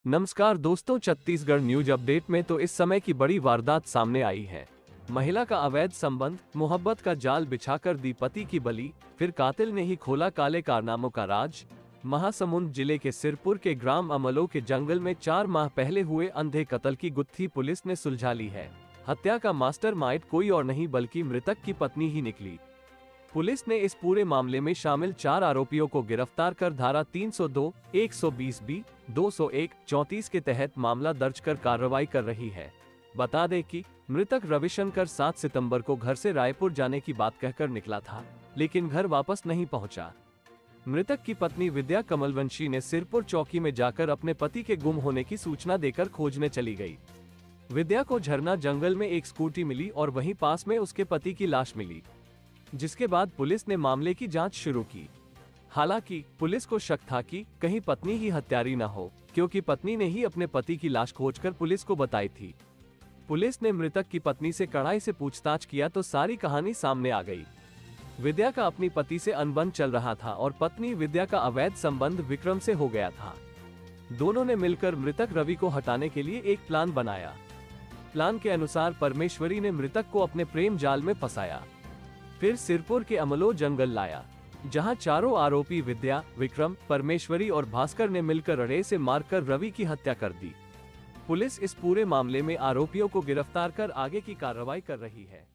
नमस्कार दोस्तों, Chhattisgarh news update में तो इस समय की बड़ी वारदात सामने आई है। महिला का अवैध संबंध, मोहब्बत का जाल बिछाकर दी पति की बलि, फिर कातिल ने ही खोला काले कारनामों का राज। महासमुंद जिले के सिरपुर के ग्राम अमलो के जंगल में 4 माह पहले हुए अंधे कत्ल की गुत्थी पुलिस ने सुलझा ली है। हत्या का मास्टरमाइंड कोई और नहीं बल्कि मृतक की पत्नी ही निकली। पुलिस ने इस पूरे मामले में शामिल 4 आरोपियों को गिरफ्तार कर धारा 302, 120B, 201, 34 के तहत मामला दर्ज कर कार्रवाई कर रही है। बता दें कि मृतक रविशंकर 7 सितंबर को घर से रायपुर जाने की बात कहकर निकला था, लेकिन घर वापस नहीं पहुंचा। मृतक की पत्नी विद्या कमलवंशी ने सिरपुर चौकी में जाकर अपने पति के गुम होने की सूचना देकर खोजने चली गई। विद्या को झरना जंगल में एक स्कूटी मिली और वहीं पास में उसके पति की लाश मिली, जिसके बाद पुलिस ने मामले की जांच शुरू की। हालांकि पुलिस को शक था कि कहीं पत्नी ही हत्यारी न हो, क्योंकि पत्नी ने ही अपने पति की लाश खोजकर पुलिस को बताई थी। पुलिस ने मृतक की पत्नी से कड़ाई से पूछताछ किया तो सारी कहानी सामने आ गई। विद्या का अपनी पति से अनबन चल रहा था और पत्नी विद्या का अवैध संबंध विक्रम से हो गया था। दोनों ने मिलकर मृतक रवि को हटाने के लिए एक प्लान बनाया। प्लान के अनुसार परमेश्वरी ने मृतक को अपने प्रेम जाल में फंसाया, फिर सिरपुर के अमलो जंगल लाया, जहां चारों आरोपी विद्या, विक्रम, परमेश्वरी और भास्कर ने मिलकर रड़े से मारकर रवि की हत्या कर दी। पुलिस इस पूरे मामले में आरोपियों को गिरफ्तार कर आगे की कार्रवाई कर रही है।